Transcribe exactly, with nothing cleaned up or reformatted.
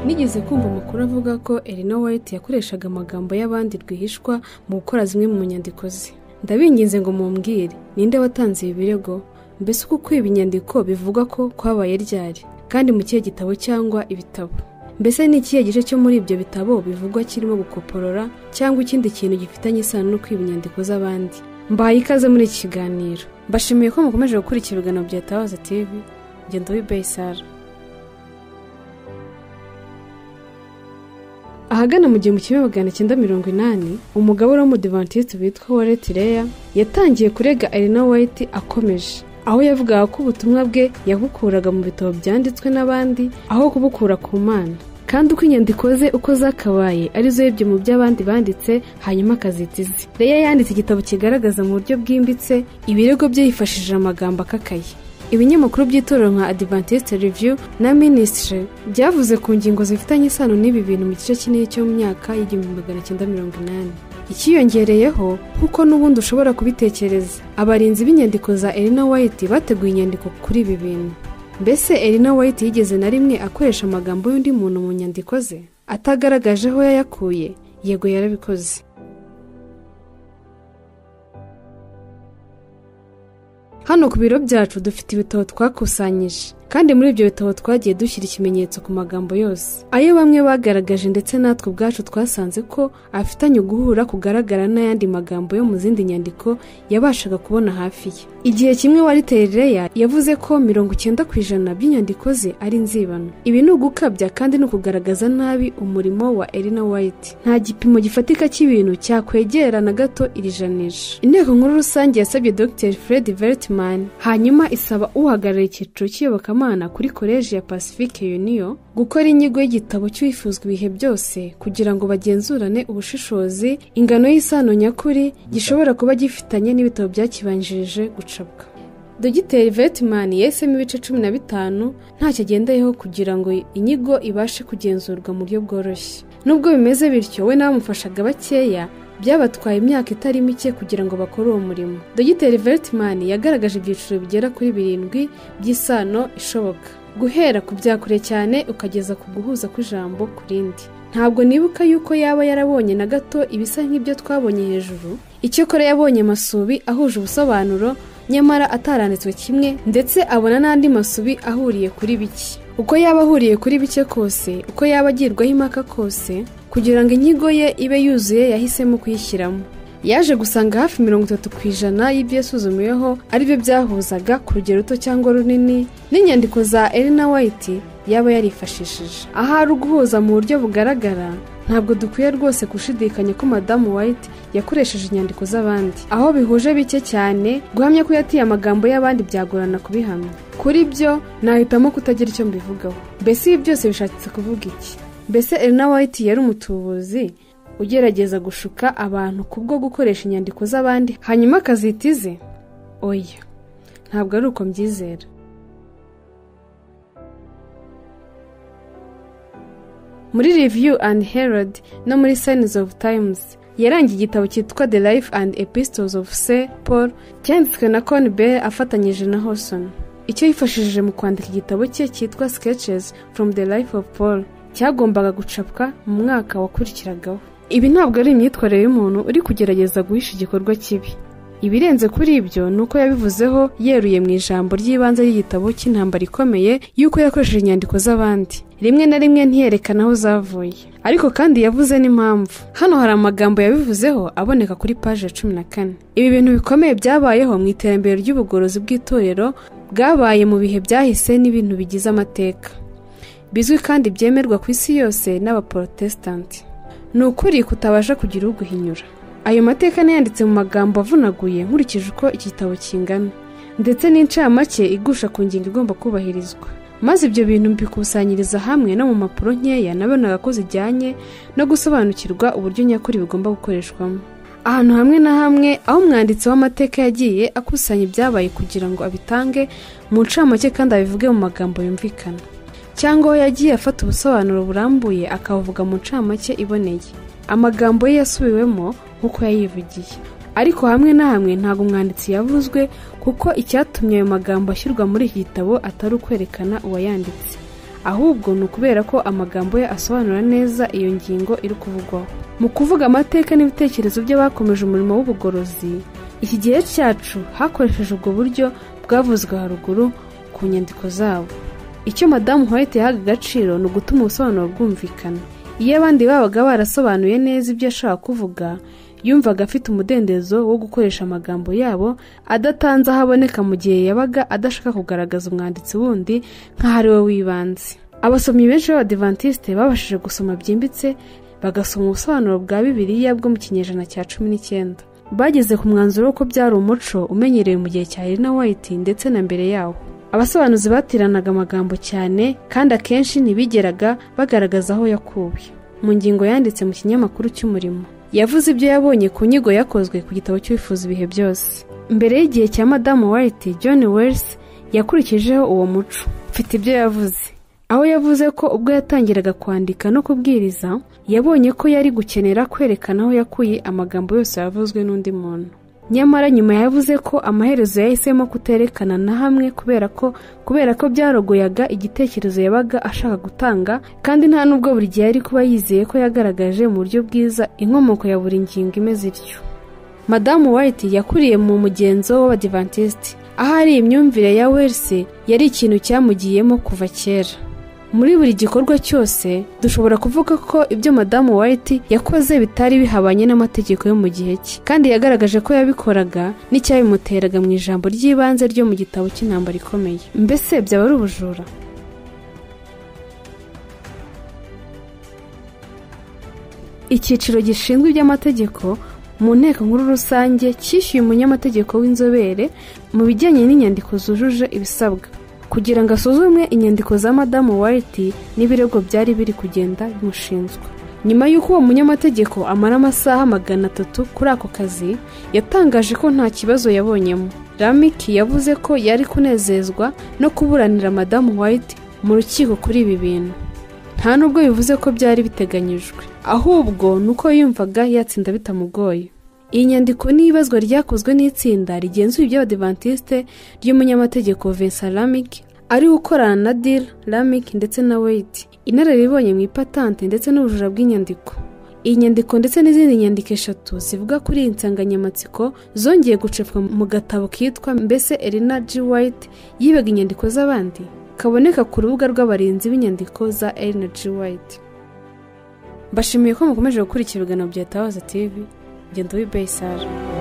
Nigeze kumva amakuru avuga ko Elena White yakoreshaga amagambo y'abandi rwihishwa mu gukora zimwe mu nyandiko ze. Ndabinginze ngo mumbwire ninde watanze ibi birego, mbese uko kwiba inyandiko bivuga ko kwabaye ryari, kandi mu kihe gitabo cyangwa ibitabo. Mbese ni ikihe gice cyo muri ibyo bitabo bivugwa kirimo gukoporora cyangwa ikindi kintu gifitanye isano no kwiba inyandiko z'abandi. Mbaye ikaze muri iki kiganiro. Mbashimiye ko mukomeje gukurikira ibiganiro bya Tabaza T V. Ngendo w'Ibesara. Ahagana mu gihumbi kimwe magana cyenda mirongo inani, umugabo w'umudivantiste witwa Warren Leah yatangiye kurega Elena White akomeje, aho yavugaga ko ubutumwa bwe yabukuraga mu bitabo byanditswe n'abandi aho kubukura ku Mana, kandi uko inyandiko ze uko zakabaye arizo yibye mu by'abandi banditse hanyuma akazitiza. Leah yanditse igitabo kigaragaza mu buryo bwimbitse ibirego bye yifashishije amagambo akakaye. Ibinyamakuru by'itorero nka Adventist Review na Ministry byavuze ku ngingo zifitanye isano n'ibi bintu mu gice kinini cyo mu myaka y'igihumbi magana cyenda mirongo inani. Ikiyongereyeho kuko n'ubundi ushobora kubitekereza, abarinzi b'inyandiko za Elena White bateguye inyandiko kuri ibi bintu. Mbese Elena White yigeze na rimwe akoresha amagambo y'undi muntu mu nyandiko ze atagaragaje aho yayakuye? Yego, yarabikoze. Hano ku biro byacu dufite ibitabo twakusanyije, kandi muri ibyo bitabo twagiye dushyira ikimenyetso ku magambo yose ayo bamwe bagaragaje, ndetse natwe ubwacu twasanze ko afitanye guhura kugaragara n'ayandi magambo yo mu zindi nyandiko yabashaga kubona hafi ye. Igihe kimwe Warren Leah yavuze ko mirongo icyenda ku ijana by'inyandiko ze ari inzibano. Ibi ni ugukabya kandi ni ukugaragaza nabi umurimo wa Elena White. Nta gipimo gifatika cy'ibintu cyakwegera na gato iri janisha. Inteko nkuru rusange yasabye Doctor Fred Veltman, hanyuma isaba uhagarariye icyiciro cy'iyobokamana kuri College ya Pacific Union gukora inyigo y'igitabo cy'uwifuzwa ibihe byose kugira ngo bagenzurane ubushishozi ingano y'isano nyakuri gishobora kuba gifitanye n'ibitabo byakibanjirije gucapwa. Dogiteri Veltman yahisemo ibice cumi na bitanu ntacyo agendayeho kugira ngo inyigo ibashe kugenzurwa mu buryo bworoshye. Nubwo bimeze bityo, we n'abamufashaga bakeya byabatwaye imyaka itari mike kugira ngo bakore uwo murimo. Dogiteri Veltman yagaragaje ibyiciro bigera kuri birindwi by'isano ishoboka, guhera ku byakure cyane ukageza ku guhuza kw'ijambo ku rindi. Ntabwo nibuka yuko yaba yarabonye na gato ibisa nk'ibyo twabonye hejuru. Icyakora yabonye amasubi ahuje ubusobanuro nyamara ataranditswe kimwe, ndetse abona n'andi masubi ahuriye kuri bike. Uko yaba ahuriye kuri bike kose, uko yaba agirwaho impaka kose, kugira ngo inyigo ye ibe yuzuye yahisemo kuyishyiramo. Yaje gusanga hafi mirongo itatu ku ijana y'ibyo yasuzumiyeho ari byo byahuzaga ku rugero ruto cyangwa runini n'inyandiko za Elena White yaba yarifashishije. Ahari uguhuza mu buryo bugaragara, ntabwo dukwiye rwose gushidikanya ko Madamu White yakoresheje inyandiko z'abandi. Aho bihuje bike cyane, guhamya ko yatiye amagambo y'abandi byagorana kubihamya. Kuri byo nahitamo kutagira icyo mbivugaho. Mbese ibi byose bishatse kuvuga iki? Mbese Elena White yari umutubuzi ugerageza gushuka abantu kubwo gukoresha inyandiko z'abandi hanyuma akazitize? Oya, ntabwo ari uko mbyizera. Muri Review and Herald no muri Signs of Times yarangiye igitabo cyitwa The Life and Epistles of Saint Paul cyanditswe na Conn Bell afatanyije na Hawson. Icyo yifashishije mu kwandika igitabo cye cyitwa Sketches from the Life of Paul cyagombaga gucapwa mu mwaka wakurikiragaho. Ibi ntabwo ari imyitwarire y'umuntu uri kugerageza guhisha igikorwa kibi. Ibirenze kuri ibyo nuko yabivuzeho yeruye mu ijambo ry'ibanze y'igitabo cy'intambara ikomeye yuko yakoresheje inyandiko z'abandi. Rimwe na rimwe ntiyerekana aho zavuye, ariko kandi yavuze n'impamvu. Hano hari amagambo yabivuzeho aboneka kuri page cumi na kane. Ibi bintu bikomeye byabayeho mu iterambere ry'ubugorozi bw'itorero bwabaye mu bihe byahise n'ibintu bigize amateka, bizwi kandi byemerwa ku isi yose n'abaprotestanti. Ni ukuri kutabasha kugira uguhinyura. Ayo mateka niyanditse mu magambo avunaguye nkurikije uko iki gitabo kingana, ndetse n'incamake igusha ku ngingo igomba kubahirizwa. Maze ibyo bintu mbikusanyiriza hamwe no mu mpapuro nkeya nabonaga ko zijyanye no gusobanukirwa uburyo nyakuri bigomba gukoreshwamo. Ahantu hamwe na hamwe aho umwanditsi w'amateka yagiye akusanya ibyabaye kugira ngo abitange mu ncamake kandi abivuge mu magambo yumvikana, cyangwa yagiye afata ubusobanuro burambuye akavuga mu ncamake iboneye. Amagambo ye yasubiwemo nkuko yayivugiye, ariko hamwe na hamwe ntago umwanditsi yavuzwe kuko icyatumye ayo magambo ashyirwa muri iki gitabo atari ukwerekana uwayanditse, ahubwo ni ukubera ko amagambo ye asobanura neza iyo ngingo iri kuvugwaho. Mu kuvuga amateka n'ibitekerezo by'abakomeje umurimo w'ubugorozi, iki gihe cyacu hakoresheje ubwo buryo bwavuzwe haruguru ku nyandiko zabo. Icyo Madamu White yahaga agaciro ni ugutuma ubusobanuro bwumvikana. Iyo abandi babaga barasobanuye neza ibyo ashaka kuvuga, yumvaga afite umudendezo wo gukoresha amagambo yabo adatanze aho aboneka mu gihe yabaga adashaka kugaragaza umwanditsi wundi nk'aho ari we w'ibanze. Abasomyi benshi b'Abadiventiste babashije gusoma byimbitse bagasoma ubusobanuro bwa Bibiliya bwo mu kinyejana cya cumi n'icyenda. Bageze ku mwanzuro ko byari umuco umenyerewe mu gihe cya Ellen White ndetse na mbere yawo. Abasobanuzi batiranaga amagambo cyane kandi akenshi ntibigeraga bagaragaza aho yakuwe. Mu ngingo yanditse mu kinyamakuru cy'Umurimo, yavuze ibyo yabonye ku nyigo yakozwe ku gitabo cy'Uwifuza ibihe byose. Mbere y'igihe cya Madamu White, John Wells yakurikijeho uwo muco. Mfite ibyo yavuze, aho yavuze ko ubwo yatangiraga kwandika no kubwiriza yabonye ko yari gukenera kwerekana aho yakuye amagambo yose yavuzwe n'undi muntu. Nyamara nyuma yavuze ko amaherezo yahisemo kuterekana na hamwe kubera ko kubera ko byarogoyaga igitekerezo yabaga ashaka gutanga, kandi nta nubwo buri gihe yari kuba yizeye ko yagaragaje mu buryo bwiza inkomoko ya buri ngingo imeze ityo. Madamu White yakuriye mu mugenzo w'Abadiventiste, aho ari imyumvire ya Wells yari ikintu cyamugiyemo kuva kera. Muri buri gikorwa cyose dushobora kuvuga ko ibyo Madamu White yakoze bitari bihabanye n'amategeko yo mu gihe cye, kandi yagaragaje ko yabikoraga n'icyabimuteraga mu ijambo ry'ibanze ryo mu gitabo cy'Intambara Ikomeye. Mbese byaba ari ubujura? Icyiciro gishinzwe iby'amategeko mu nteko nkuru rusange cyishyuye umunyamategeko w'inzobere mu bijyanye n'inyandiko zujuje ibisabwa kugira ngo asuzumwe inyandiko za Madamu White n'ibirego byari biri kugenda bimushinzwa. Nyuma y'uko uwo munyamategeko amara amasaha magana atatu kuri ako kazi, yatangaje ko nta kibazo yabonyemo. Lamick yavuze ko yari kunezezwa no kuburanira Madamu White mu rukiko kuri ibi bintu. Nta nubwo bivuze ko byari biteganyijwe, ahubwo nuko yumvaga yatsinda bitamugoye. Iyi nyandiko n'ibazwa ryakozwe n'itsinda rigenzura iby'Abadiventiste ry'umunyamategeko Vincent Lamick ari gukorana na Dil Lamick ndetse na White, inararibonye mu ipatante ndetse n'ubujura bw'inyandiko. Iyi nyandiko ndetse n'izindi nyandiko eshatu zivuga kuri iyi nsanganyamatsiko zongeye gucepwa mu gatabo kitwa Mbese Ellen G. White yibaga inyandiko z'abandi, kaboneka ku rubuga rw'abarinzi b'inyandiko za Ellen G. White. Mbashimiye ko mukomeje gukurikira ibiganiro bya Tabaza T V. Ngendo w'Ibesara.